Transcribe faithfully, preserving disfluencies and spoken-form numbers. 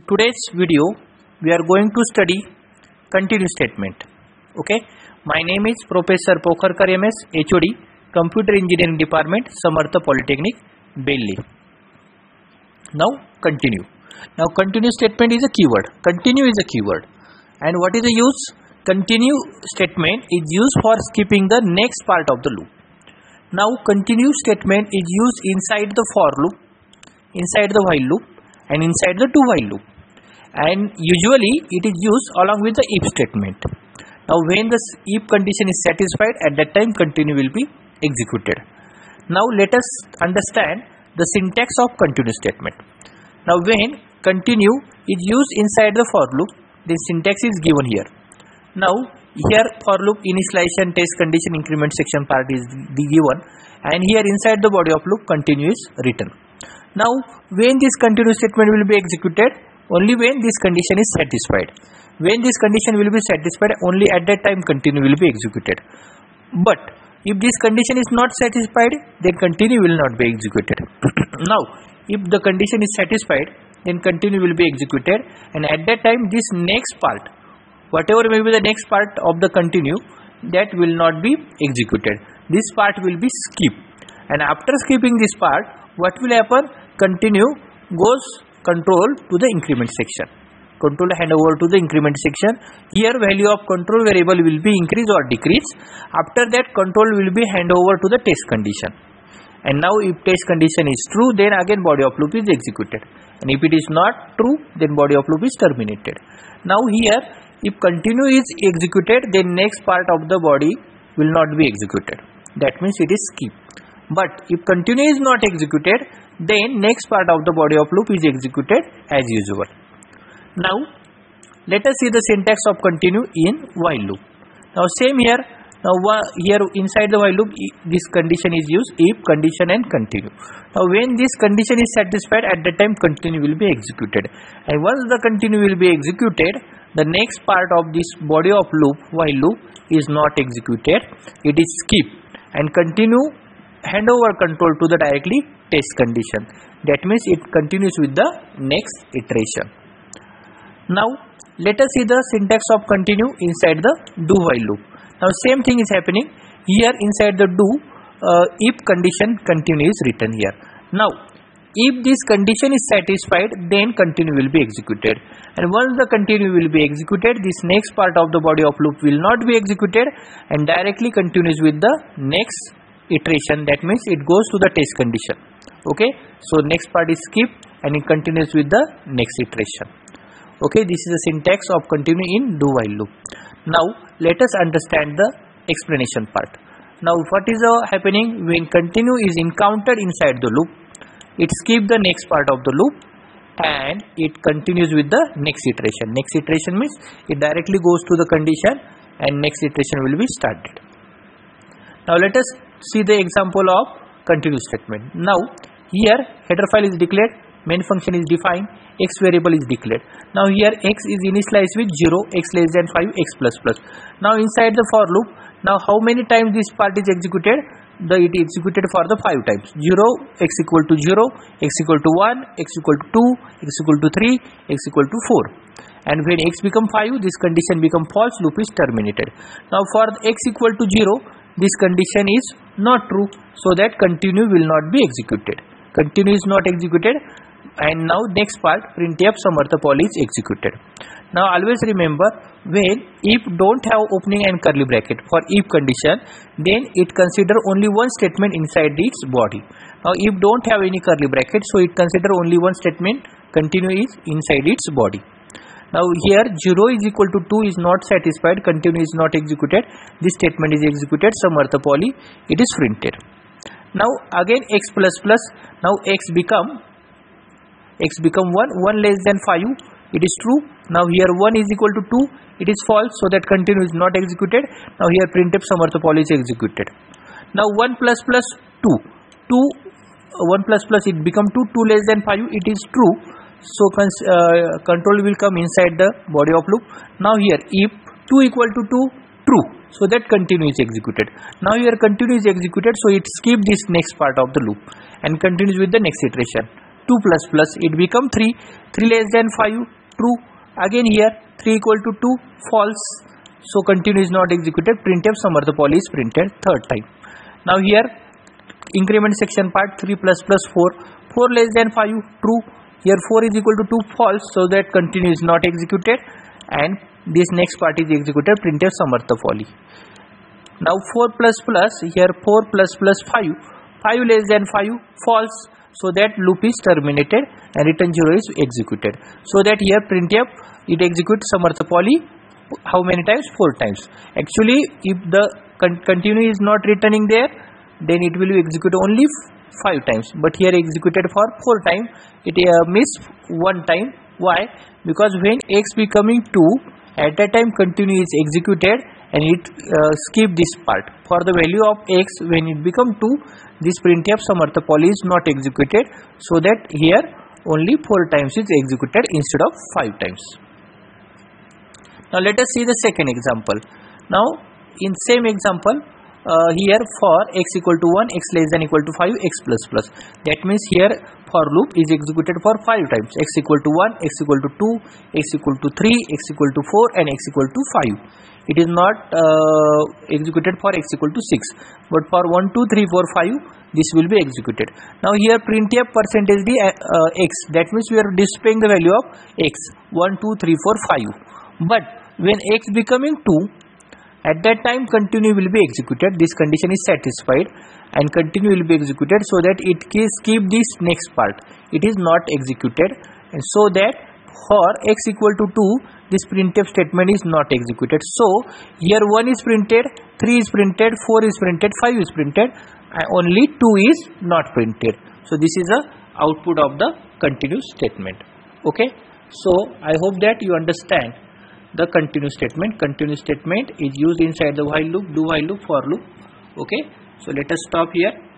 Today's video we are going to study continue statement. Okay, my name is Professor Pokharkar M S, H O D, Computer Engineering Department, Samartha Polytechnic, Delhi. Now continue. Now continue statement is a keyword. Continue is a keyword, and what is the use? Continue statement is used for skipping the next part of the loop. Now continue statement is used inside the for loop, inside the while loop, and inside the do while loop, and usually it is used along with the if statement. Now when the if condition is satisfied, at that time continue will be executed. Now let us understand the syntax of continue statement. Now when continue is used inside the for loop, the syntax is given here. Now here for loop initialization, test condition, increment section part is the given, and here inside the body of loop continue is written. Now when this continue statement will be executed? Only when this condition is satisfied. When this condition will be satisfied, only at that time continue will be executed. But if this condition is not satisfied, then continue will not be executed. Now if the condition is satisfied, then continue will be executed, and at that time this next part, whatever may be the next part of the continue, that will not be executed. This part will be skipped, and after skipping this part, what will happen? Continue goes control to the increment section. Control hand over to the increment section. Here value of control variable will be increase or decrease. After that control will be hand over to the test condition. And now if test condition is true, then again body of loop is executed. And if it is not true, then body of loop is terminated. Now here if continue is executed, then next part of the body will not be executed. That means it is skip. But if continue is not executed, then next part of the body of loop is executed as usual. Now let us see the syntax of continue in while loop. Now same here. Now here inside the while loop this condition is used, if condition and continue. Now when this condition is satisfied, at that time continue will be executed, and once the continue will be executed, the next part of this body of loop while loop is not executed, it is skipped, and continue hand over control to the directly test condition. That means it continues with the next iteration. Now let us see the syntax of continue inside the do while loop. Now same thing is happening here inside the do, uh, if condition continue is written here. Now if this condition is satisfied, then continue will be executed, and once the continue will be executed, this next part of the body of loop will not be executed, and directly continues with the next iteration. That means it goes to the test condition. Okay, so next part is skipped and it continues with the next iteration. Okay, this is the syntax of continue in do while loop. Now let us understand the explanation part. Now what is uh, happening when continue is encountered inside the loop? It skips the next part of the loop and it continues with the next iteration. Next iteration means it directly goes to the condition and next iteration will be started. Now let us see the example of continue statement. Now here header file is declared, main function is defined, x variable is declared. Now here x is initialized with zero, x less than five, x plus plus. Now inside the for loop, now how many times this part is executed? The it is executed for the five times. zero, x equal to zero, x equal to one, x equal to two, x equal to three, x equal to four. And when x become five, this condition become false, loop is terminated. Now for x equal to zero, this condition is not true, so that continue will not be executed. Continue is not executed, and now next part printf Samartha Poly is executed. Now always remember, when if don't have opening and curly bracket for if condition, then it consider only one statement inside its body. Now if don't have any curly bracket, so it consider only one statement, continue is inside its body. Now here zero is equal to two is not satisfied, continue is not executed, this statement is executed, Samartha Poly, it is printed. Now again x plus plus, now x become x become one, one less than five, it is true. Now here one is equal to two, it is false, so that continue is not executed. Now here printf Samartha Poly is executed. Now one plus plus two, two one plus plus it become two, two less than five, it is true. So uh, control will come inside the body of loop. Now here if two equal to two, true, so that continue is executed. Now here continue is executed, so it skips this next part of the loop and continues with the next iteration. two plus plus, it become three. three less than five, true. Again here three equal to two, false. So continue is not executed. Printf Samartha poly is printed third time. Now here increment section part, three plus plus four, four less than five, true. Here four is equal to two, false. So that continue is not executed, and this next part is executed. Printf Samartha poly. Now four plus plus, here four plus plus five, five less than five, false. So that loop is terminated and return zero is executed. So that here printf, it executes Samartha poly how many times? Four times. Actually if the con continue is not returning there, then it will be executed only five times, but here executed for four times. It uh, miss one time. Why? Because when x becoming two, at that time continue is executed and it uh, skip this part. For the value of x, when it become two, this printf Samartha poly is not executed, so that here only four times is executed instead of five times. Now let us see the second example. Now in same example, uh, here for x equal to one, x less than equal to five, x plus plus. That means here for loop is executed for five times. X equal to one, x equal to two, x equal to three, x equal to four, and x equal to five. It is not uh, executed for x equal to six, but for one, two, three, four, five, this will be executed. Now here printf percentage the uh, x, that means we are displaying the value of x, one, two, three, four, five. But when x becoming two, at that time continue will be executed. This condition is satisfied and continue will be executed, so that it can skip this next part. It is not executed, and so that for x equal to two, this printf statement is not executed. So here one is printed, three is printed, four is printed, five is printed, and only two is not printed. So this is the output of the continue statement. Okay, so I hope that you understand the continue statement. Continue statement is used inside the while loop, do while loop, for loop. Okay, so let us stop here.